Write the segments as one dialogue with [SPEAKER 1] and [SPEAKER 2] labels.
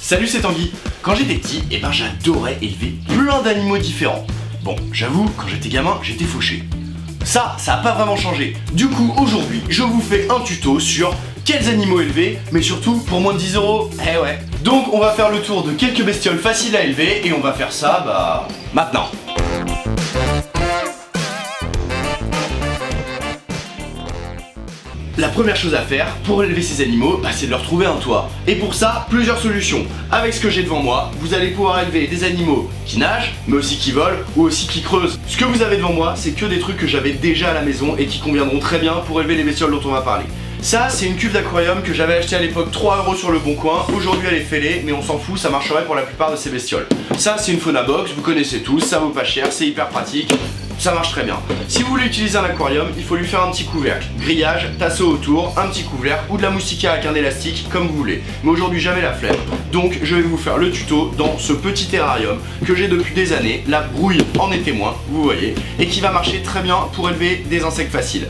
[SPEAKER 1] Salut, c'est Tanguy. Quand j'étais petit, j'adorais élever plein d'animaux différents. Bon, j'avoue, quand j'étais gamin, j'étais fauché. Ça a pas vraiment changé. Du coup, aujourd'hui, je vous fais un tuto sur quels animaux élever, mais surtout pour moins de 10 €. Eh ouais. Donc, on va faire le tour de quelques bestioles faciles à élever et on va faire ça, maintenant. La première chose à faire pour élever ces animaux, c'est de leur trouver un toit. Et pour ça, plusieurs solutions. Avec ce que j'ai devant moi, vous allez pouvoir élever des animaux qui nagent, mais aussi qui volent, ou aussi qui creusent. Ce que vous avez devant moi, c'est que des trucs que j'avais déjà à la maison et qui conviendront très bien pour élever les bestioles dont on va parler. Ça, c'est une cuve d'aquarium que j'avais acheté à l'époque 3 € sur le bon coin. Aujourd'hui, elle est fêlée, mais on s'en fout, ça marcherait pour la plupart de ces bestioles. Ça, c'est une fauna box, vous connaissez tous, ça vaut pas cher, c'est hyper pratique. Ça marche très bien. Si vous voulez utiliser un aquarium, il faut lui faire un petit couvercle. Grillage, tasseau autour, un petit couvercle ou de la moustiquaire avec un élastique, comme vous voulez. Mais aujourd'hui, j'avais la flemme. Donc, je vais vous faire le tuto dans ce petit terrarium que j'ai depuis des années. La brouille en est témoin, vous voyez, et qui va marcher très bien pour élever des insectes faciles.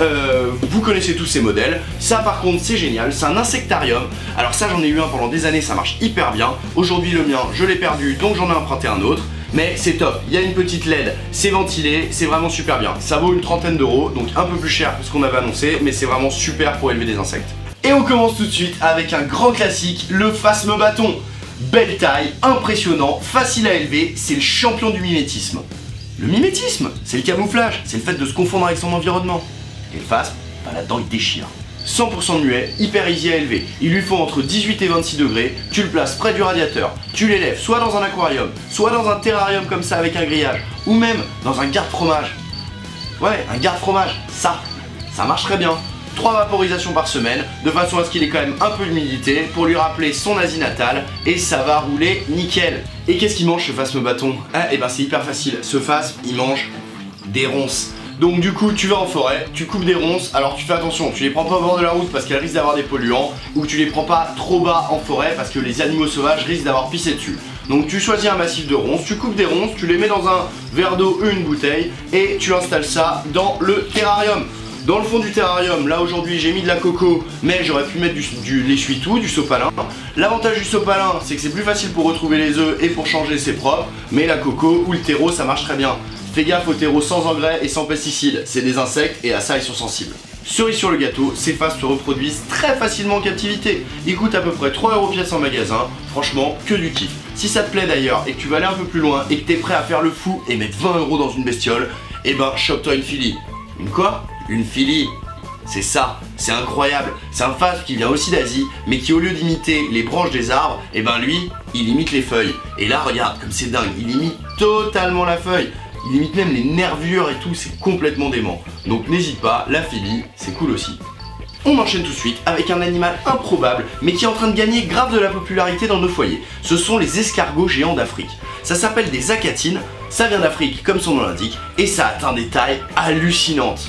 [SPEAKER 1] Vous connaissez tous ces modèles. Ça, par contre, c'est génial. C'est un insectarium. Alors ça, j'en ai eu un pendant des années, ça marche hyper bien. Aujourd'hui, le mien, je l'ai perdu, donc j'en ai emprunté un autre. Mais c'est top, il y a une petite LED, c'est ventilé, c'est vraiment super bien. Ça vaut une trentaine d'euros, donc un peu plus cher que ce qu'on avait annoncé, mais c'est vraiment super pour élever des insectes. Et on commence tout de suite avec un grand classique, le phasme bâton. Belle taille, impressionnant, facile à élever, c'est le champion du mimétisme. Le mimétisme, c'est le camouflage, c'est le fait de se confondre avec son environnement. Et le phasme, là-dedans il déchire. 100% muet, hyper easy à élever. Il lui faut entre 18 et 26 degrés, tu le places près du radiateur, tu l'élèves soit dans un aquarium, soit dans un terrarium comme ça avec un grillage, ou même dans un garde-fromage. Ouais, un garde-fromage, ça marche très bien. 3 vaporisations par semaine, de façon à ce qu'il ait quand même un peu d'humidité, pour lui rappeler son Asie natale, et ça va rouler nickel. Et qu'est-ce qu'il mange ce phasme bâton? C'est hyper facile, ce phasme, il mange des ronces. Donc du coup tu vas en forêt, tu coupes des ronces, alors tu fais attention, tu les prends pas au bord de la route parce qu'elles risquent d'avoir des polluants, ou tu les prends pas trop bas en forêt parce que les animaux sauvages risquent d'avoir pissé dessus. Donc tu choisis un massif de ronces, tu coupes des ronces, tu les mets dans un verre d'eau ou une bouteille et tu installes ça dans le terrarium. Dans le fond du terrarium, là aujourd'hui j'ai mis de la coco, mais j'aurais pu mettre du l'essuie-tout, du sopalin. L'avantage du sopalin, c'est que c'est plus facile pour retrouver les œufs et pour changer c'est propre, mais la coco ou le terreau ça marche très bien. Fais gaffe au terreau sans engrais et sans pesticides, c'est des insectes et à ça ils sont sensibles. Cerise sur le gâteau, ces phasmes se reproduisent très facilement en captivité. Ils coûtent à peu près 3 € pièce en magasin, franchement que du kiff. Si ça te plaît d'ailleurs et que tu vas aller un peu plus loin et que t'es prêt à faire le fou et mettre 20 € dans une bestiole, chope-toi une filie. Une quoi? Une filie. C'est ça, c'est incroyable. C'est un phasme qui vient aussi d'Asie, mais qui au lieu d'imiter les branches des arbres, lui, il imite les feuilles. Et là regarde, comme c'est dingue, il imite totalement la feuille. Il imite même les nervures et tout, c'est complètement dément. Donc n'hésite pas, la philie, c'est cool aussi. On enchaîne tout de suite avec un animal improbable, mais qui est en train de gagner grave de la popularité dans nos foyers. Ce sont les escargots géants d'Afrique. Ça s'appelle des acatines, ça vient d'Afrique comme son nom l'indique, et ça atteint des tailles hallucinantes.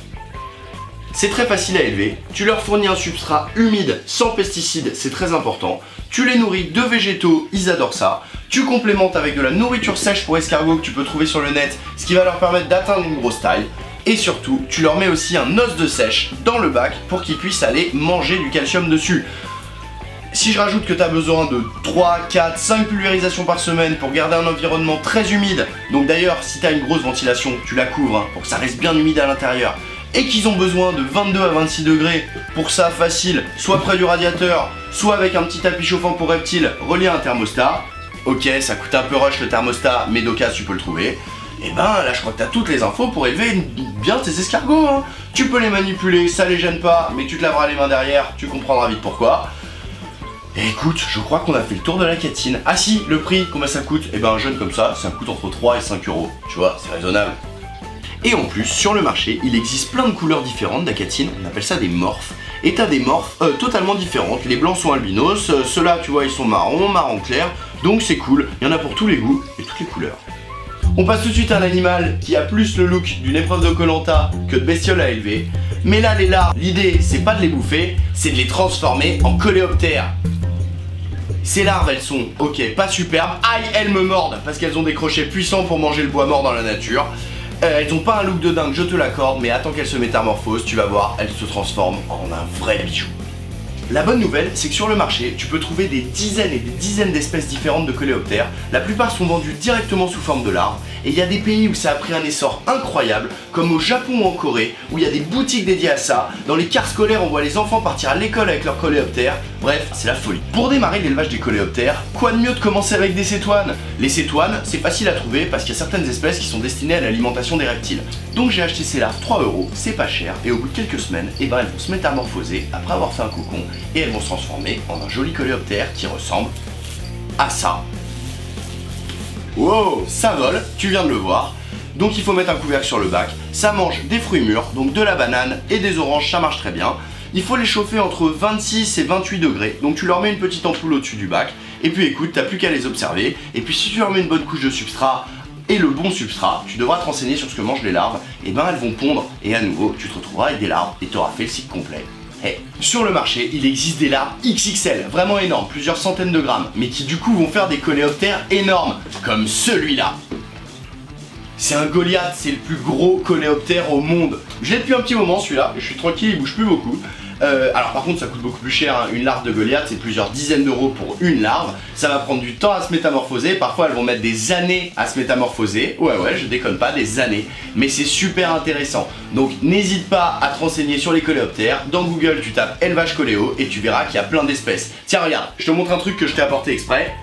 [SPEAKER 1] C'est très facile à élever, tu leur fournis un substrat humide, sans pesticides, c'est très important. Tu les nourris de végétaux, ils adorent ça. Tu complémentes avec de la nourriture sèche pour escargots que tu peux trouver sur le net, ce qui va leur permettre d'atteindre une grosse taille. Et surtout, tu leur mets aussi un os de sèche dans le bac pour qu'ils puissent aller manger du calcium dessus. Si je rajoute que tu as besoin de 3, 4, 5 pulvérisations par semaine pour garder un environnement très humide, donc d'ailleurs si tu as une grosse ventilation, tu la couvres pour que ça reste bien humide à l'intérieur, et qu'ils ont besoin de 22 à 26 degrés, pour ça facile, soit près du radiateur, soit avec un petit tapis chauffant pour reptiles relié à un thermostat. Ok, ça coûte un peu rush le thermostat, mais d'occasion tu peux le trouver. Là je crois que tu as toutes les infos pour élever bien tes escargots. Tu peux les manipuler, ça les gêne pas, mais tu te laveras les mains derrière, tu comprendras vite pourquoi. Et écoute, je crois qu'on a fait le tour de la catine. Ah si, le prix, combien ça coûte? Un jeune comme ça coûte entre 3 et 5 €. Tu vois, c'est raisonnable. Et en plus, sur le marché, il existe plein de couleurs différentes d'acatine, on appelle ça des morphes. Et t'as des morphes totalement différentes, les blancs sont albinos, ceux-là tu vois ils sont marron, marron clair, donc c'est cool, il y en a pour tous les goûts et toutes les couleurs. On passe tout de suite à un animal qui a plus le look d'une épreuve de Koh-Lanta que de bestiole à élever. Mais là les larves, l'idée c'est pas de les bouffer, c'est de les transformer en coléoptères. Ces larves elles sont, ok, pas superbes, aïe elles me mordent parce qu'elles ont des crochets puissants pour manger le bois mort dans la nature. Elles ont pas un look de dingue, je te l'accorde, mais attends qu'elles se métamorphosent, tu vas voir, elles se transforment en un vrai bijou. La bonne nouvelle, c'est que sur le marché, tu peux trouver des dizaines et des dizaines d'espèces différentes de coléoptères. La plupart sont vendus directement sous forme de larves, et il y a des pays où ça a pris un essor incroyable, comme au Japon ou en Corée, où il y a des boutiques dédiées à ça. Dans les cars scolaires, on voit les enfants partir à l'école avec leurs coléoptères. Bref, c'est la folie. Pour démarrer l'élevage des coléoptères, quoi de mieux de commencer avec des cétoines? Les cétoines, c'est facile à trouver parce qu'il y a certaines espèces qui sont destinées à l'alimentation des reptiles. Donc j'ai acheté ces larves 3 €, c'est pas cher, et au bout de quelques semaines, elles vont se métamorphoser après avoir fait un cocon, et elles vont se transformer en un joli coléoptère qui ressemble à ça. Wow, ça vole, tu viens de le voir. Donc il faut mettre un couvercle sur le bac. Ça mange des fruits mûrs, donc de la banane et des oranges, ça marche très bien. Il faut les chauffer entre 26 et 28 degrés. Donc tu leur mets une petite ampoule au-dessus du bac. Et puis écoute, t'as plus qu'à les observer. Et puis si tu leur mets une bonne couche de substrat et le bon substrat, tu devras te renseigner sur ce que mangent les larves. Et ben elles vont pondre. Et à nouveau, tu te retrouveras avec des larves et tu auras fait le cycle complet. Hey. Sur le marché, il existe des larves XXL, vraiment énormes, plusieurs centaines de grammes, mais qui du coup vont faire des coléoptères énormes, comme celui-là. C'est un Goliath, c'est le plus gros coléoptère au monde. Je l'ai depuis un petit moment celui-là, je suis tranquille, il bouge plus beaucoup. Alors par contre ça coûte beaucoup plus cher, hein. Une larve de Goliath c'est plusieurs dizaines d'euros pour une larve. Ça va prendre du temps à se métamorphoser, parfois elles vont mettre des années à se métamorphoser. Ouais je déconne pas, des années. Mais c'est super intéressant. Donc n'hésite pas à te renseigner sur les coléoptères. Dans Google tu tapes élevage coléo et tu verras qu'il y a plein d'espèces. Tiens regarde, je te montre un truc que je t'ai apporté exprès.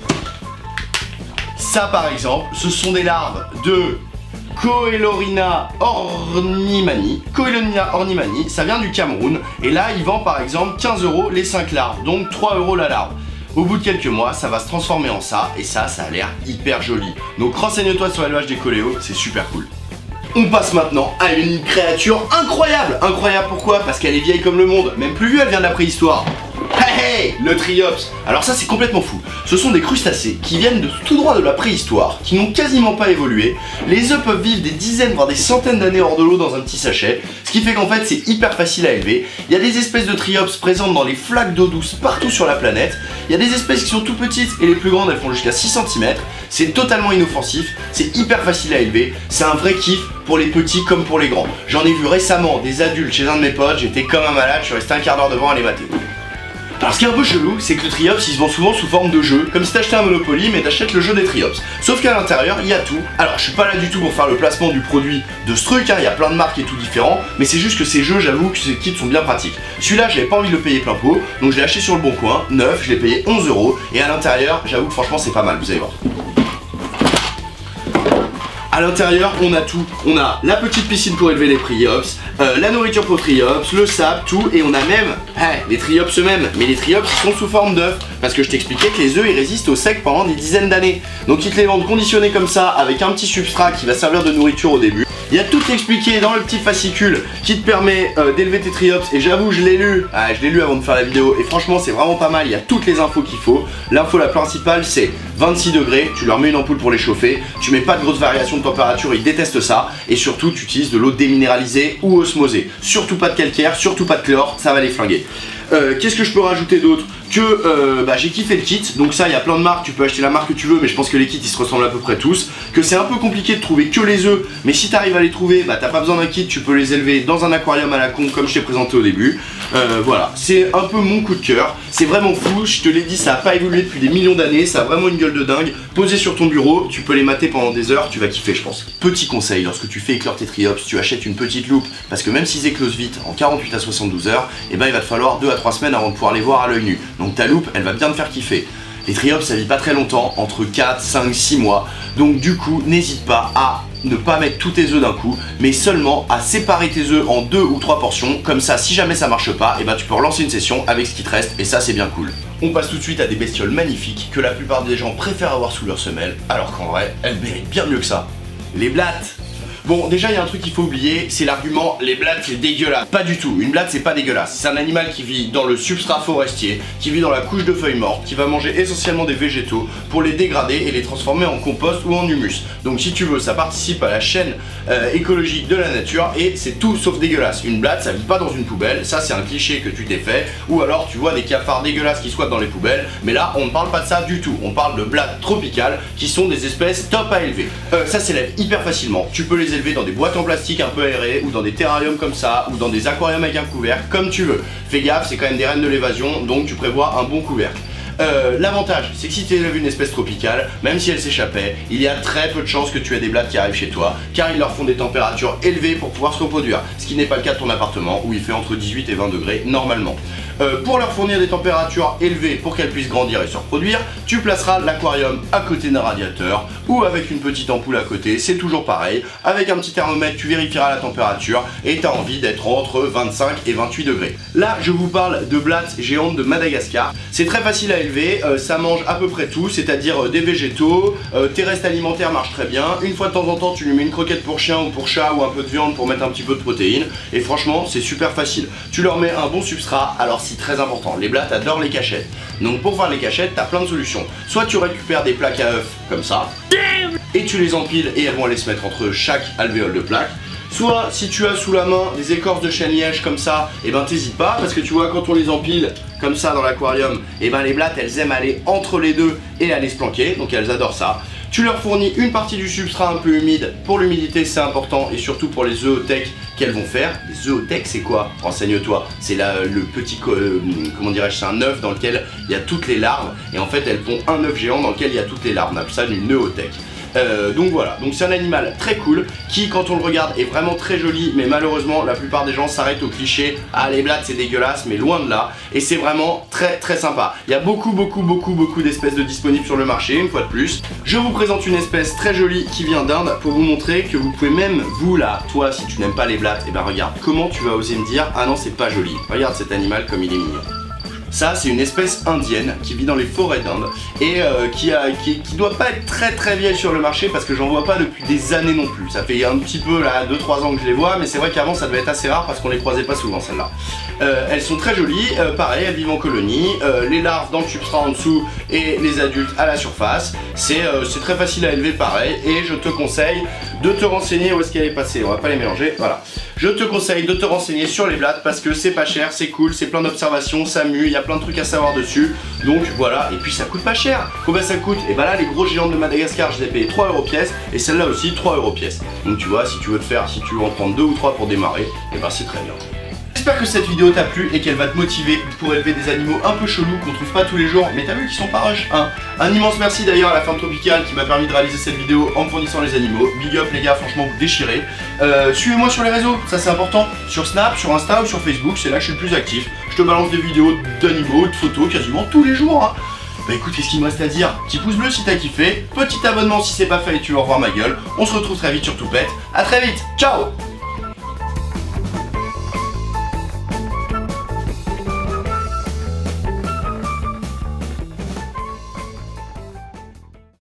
[SPEAKER 1] Ça par exemple, ce sont des larves de Coelurina ornimani. Coelurina ornimani, ça vient du Cameroun. Et là, il vend par exemple 15 € les 5 larves, donc 3 € la larve. Au bout de quelques mois, ça va se transformer en ça, et ça a l'air hyper joli. Donc renseigne-toi sur l'élevage des coléos, c'est super cool. On passe maintenant à une créature incroyable. Incroyable pourquoi? Parce qu'elle est vieille comme le monde, même plus vieux, elle vient de la préhistoire. Hey, le Triops. Alors ça c'est complètement fou. Ce sont des crustacés qui viennent de tout droit de la préhistoire, qui n'ont quasiment pas évolué. Les œufs peuvent vivre des dizaines voire des centaines d'années hors de l'eau dans un petit sachet, ce qui fait qu'en fait c'est hyper facile à élever. Il y a des espèces de Triops présentes dans les flaques d'eau douce partout sur la planète. Il y a des espèces qui sont tout petites et les plus grandes elles font jusqu'à 6 cm. C'est totalement inoffensif, c'est hyper facile à élever, c'est un vrai kiff pour les petits comme pour les grands. J'en ai vu récemment des adultes chez un de mes potes, j'étais comme un malade, je suis resté un quart d'heure devant à les mater. Alors ce qui est un peu chelou, c'est que le Triops il se vend souvent sous forme de jeu, comme si t'achetais un Monopoly mais t'achètes le jeu des Triops. Sauf qu'à l'intérieur, il y a tout. Alors je suis pas là du tout pour faire le placement du produit de ce truc, hein, il y a plein de marques et tout différents, mais c'est juste que ces jeux, j'avoue que ces kits sont bien pratiques. Celui-là, j'avais pas envie de le payer plein pot, donc je l'ai acheté sur le bon coin, neuf, je l'ai payé 11 €, et à l'intérieur, j'avoue que franchement c'est pas mal, vous allez voir. À l'intérieur, on a tout. On a la petite piscine pour élever les Triops, la nourriture pour Triops, le sable, tout. Et on a même les Triops eux-mêmes. Mais les Triops, ils sont sous forme d'œufs. Parce que je t'expliquais que les œufs, ils résistent au sec pendant des dizaines d'années. Donc ils te les vendent conditionnés comme ça, avec un petit substrat qui va servir de nourriture au début. Il y a tout expliqué dans le petit fascicule qui te permet d'élever tes Triops. Et j'avoue, je l'ai lu. Je l'ai lu avant de faire la vidéo. Et franchement, c'est vraiment pas mal. Il y a toutes les infos qu'il faut. L'info la principale, c'est 26 degrés. Tu leur mets une ampoule pour les chauffer. Tu mets pas de grosses variations de température. Ils détestent ça. Et surtout, tu utilises de l'eau déminéralisée ou osmosée. Surtout pas de calcaire, surtout pas de chlore. Ça va les flinguer. Qu'est-ce que je peux rajouter d'autre? Que j'ai kiffé le kit, donc ça il y a plein de marques, tu peux acheter la marque que tu veux, mais je pense que les kits ils se ressemblent à peu près tous. Que c'est un peu compliqué de trouver que les œufs, mais si t'arrives à les trouver, bah t'as pas besoin d'un kit, tu peux les élever dans un aquarium à la con comme je t'ai présenté au début. Voilà, c'est un peu mon coup de cœur, c'est vraiment fou, je te l'ai dit, ça a pas évolué depuis des millions d'années, ça a vraiment une gueule de dingue. Posé sur ton bureau, tu peux les mater pendant des heures, tu vas kiffer je pense. Petit conseil, lorsque tu fais éclore tes Triops, tu achètes une petite loupe, parce que même s'ils éclosent vite, en 48 à 72 heures, et ben il va te falloir 2 à 3 semaines avant de pouvoir les voir à l'œil nu. Donc ta loupe, elle va bien te faire kiffer. Les Triops ça vit pas très longtemps, entre 4, 5, 6 mois. Donc du coup, n'hésite pas à ne pas mettre tous tes œufs d'un coup, mais seulement à séparer tes œufs en 2 ou 3 portions. Comme ça, si jamais ça marche pas, et ben tu peux relancer une session avec ce qui te reste, et ça c'est bien cool. On passe tout de suite à des bestioles magnifiques que la plupart des gens préfèrent avoir sous leur semelle, alors qu'en vrai, elles méritent bien mieux que ça. Les blattes. Bon, déjà, il y a un truc qu'il faut oublier, c'est l'argument les blattes c'est dégueulasse. Pas du tout, une blatte c'est pas dégueulasse. C'est un animal qui vit dans le substrat forestier, qui vit dans la couche de feuilles mortes, qui va manger essentiellement des végétaux pour les dégrader et les transformer en compost ou en humus. Donc si tu veux, ça participe à la chaîne écologique de la nature et c'est tout sauf dégueulasse. Une blatte, ça vit pas dans une poubelle, ça c'est un cliché que tu t'es fait. Ou alors tu vois des cafards dégueulasses qui squattent dans les poubelles, mais là on ne parle pas de ça du tout. On parle de blattes tropicales qui sont des espèces top à élever. Ça s'élève hyper facilement, tu peux les élever dans des boîtes en plastique un peu aérées, ou dans des terrariums comme ça, ou dans des aquariums avec un couvercle, comme tu veux. Fais gaffe, c'est quand même des reines de l'évasion, donc tu prévois un bon couvercle. L'avantage, c'est que si tu élèves une espèce tropicale, même si elle s'échappait, il y a très peu de chances que tu aies des blattes qui arrivent chez toi, car ils leur font des températures élevées pour pouvoir se reproduire, ce qui n'est pas le cas de ton appartement où il fait entre 18 et 20 degrés normalement. Pour leur fournir des températures élevées pour qu'elles puissent grandir et se reproduire, tu placeras l'aquarium à côté d'un radiateur ou avec une petite ampoule à côté, c'est toujours pareil. Avec un petit thermomètre, tu vérifieras la température et tu as envie d'être entre 25 et 28 degrés. Là, je vous parle de blattes géantes de Madagascar. C'est très facile à élever, ça mange à peu près tout, c'est-à-dire des végétaux, tes restes alimentaires marchent très bien. Une fois de temps en temps, tu lui mets une croquette pour chien ou pour chat ou un peu de viande pour mettre un petit peu de protéines. Et franchement, c'est super facile. Tu leur mets un bon substrat, alors c'est très important, les blattes adorent les cachettes. Donc pour faire les cachettes, t'as plein de solutions. Soit tu récupères des plaques à œufs comme ça, et tu les empiles et elles vont aller se mettre entre chaque alvéole de plaque. Soit si tu as sous la main des écorces de chêne liège comme ça, et ben t'hésites pas parce que tu vois quand on les empile comme ça dans l'aquarium, et ben les blattes elles aiment aller entre les deux et aller se planquer, donc elles adorent ça. Tu leur fournis une partie du substrat un peu humide, pour l'humidité c'est important et surtout pour les zoothèques qu'elles vont faire. Les zoothèques c'est quoi? Renseigne-toi, c'est le petit, comment dirais-je, c'est un œuf dans lequel il y a toutes les larves et en fait elles font un œuf géant dans lequel il y a toutes les larves, on appelle ça une noothèque. Donc voilà, donc c'est un animal très cool qui quand on le regarde est vraiment très joli, mais malheureusement la plupart des gens s'arrêtent au cliché, ah les blattes c'est dégueulasse, mais loin de là, et c'est vraiment très très sympa. Il y a beaucoup d'espèces de disponibles sur le marché, une fois de plus. Je vous présente une espèce très jolie qui vient d'Inde pour vous montrer que vous pouvez même, vous là, toi si tu n'aimes pas les blattes, et ben regarde, comment tu vas oser me dire, ah non c'est pas joli, regarde cet animal comme il est mignon. Ça c'est une espèce indienne qui vit dans les forêts d'Inde et qui doit pas être très vieille sur le marché parce que j'en vois pas depuis des années non plus. Ça fait un petit peu là 2-3 ans que je les vois, mais c'est vrai qu'avant ça devait être assez rare parce qu'on les croisait pas souvent celles-là. Elles sont très jolies, pareil, elles vivent en colonie, les larves dans le substrat en dessous et les adultes à la surface. C'est très facile à élever pareil et je te conseille de te renseigner où est-ce qu'elle est passée, on va pas les mélanger, voilà. Je te conseille de te renseigner sur les blattes parce que c'est pas cher, c'est cool, c'est plein d'observations, ça mue, il y a plein de trucs à savoir dessus. Donc voilà, et puis ça coûte pas cher. Combien ça coûte? Et bah là les gros géantes de Madagascar je les ai payé 3 € pièce et celle-là aussi 3 € pièce. Donc tu vois, si tu veux en prendre 2 ou 3 pour démarrer, et bah c'est très bien. J'espère que cette vidéo t'a plu et qu'elle va te motiver pour élever des animaux un peu chelous qu'on trouve pas tous les jours, mais t'as vu qu'ils sont pas rush, hein. Un immense merci d'ailleurs à la ferme tropicale qui m'a permis de réaliser cette vidéo en me fournissant les animaux. Big up les gars, franchement vous déchirez. Suivez-moi sur les réseaux, ça c'est important. Sur Snap, sur Insta ou sur Facebook, c'est là que je suis le plus actif. Je te balance des vidéos d'animaux, de photos quasiment tous les jours, hein. Bah écoute, qu'est-ce qu'il me reste à dire? Petit pouce bleu si t'as kiffé, petit abonnement si c'est pas fait et tu veux revoir ma gueule. On se retrouve très vite sur Toupette. À très vite, ciao.